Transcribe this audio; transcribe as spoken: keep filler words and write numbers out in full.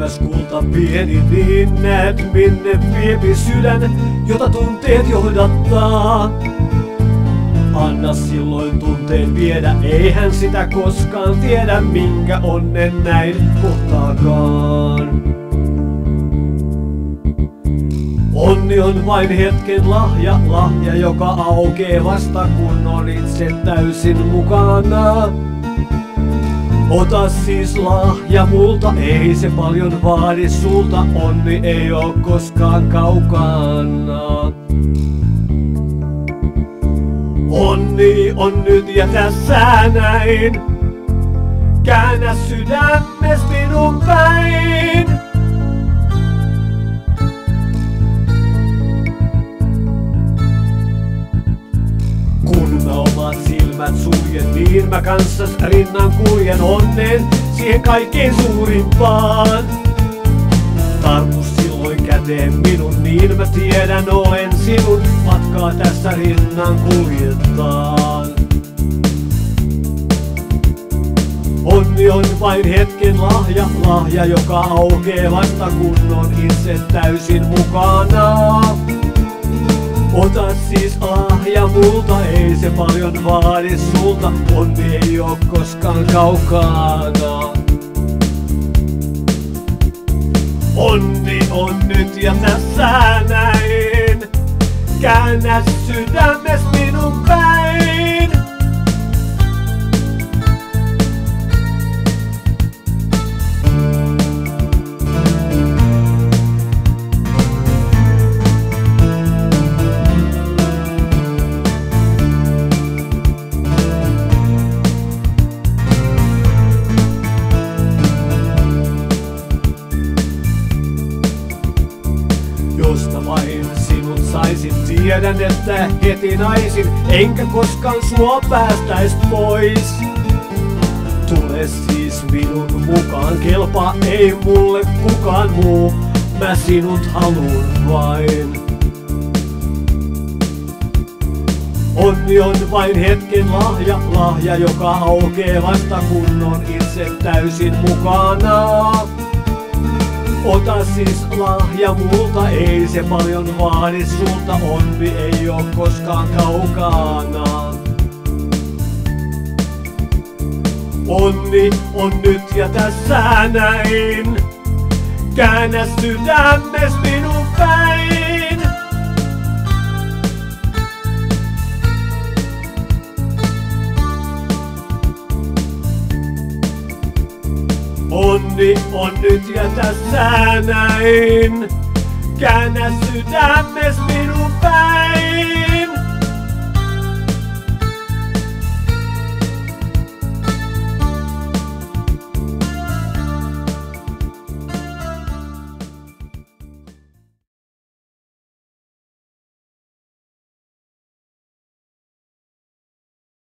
Arvokas kulta pieni, niin näet minne viepi sydän, jota tunteet johdattaa. Anna silloin tunteen viedä, eihän sitä koskaan tiedä, minkä onnen näin kohtaakaan. Onni on vain hetken lahja, lahja, joka aukee vasta kun on itse täysin mukana. Ota siis lahja multa, ei se paljon vaadi sulta, onni ei oo koskaan kaukana. Onni on nyt ja tässä näin, käännä sydämes minun päin. Kun mä omat silmät suljen, niin mä kanssas rinnan kuljen onneen siihen kaikkein suurimpaan. Tartu silloin käteen minun, niin mä tiedän olen sinun, matkaa tässä rinnan kuljetaan. Onni on vain hetken lahja, lahja, joka aukee vasta kun on itse täysin mukana. Ota siis lahja multa, ei se paljon vaadi sulta, onni ei oo koskaan kaukana. Onni on nyt ja tässä näin, käännä sydämes minun päin. Josta vain sinut saisin, tiedän että heti naisin, enkä koskaan sua päästäis pois. Tule siis minun mukaan, kelpaa ei mulle kukaan muu, mä sinut haluun vain. Onni on vain hetken lahja, lahja, joka aukee vasta kun on itse täysin mukana. Ota siis lahja multa, ei se paljon vaadi sulta, onni ei oo koskaan kaukana. Onni on nyt ja tässä näin, käännä sydämes minun päin. Onni on nyt ja tässä näin, käännä sydämes minun päin.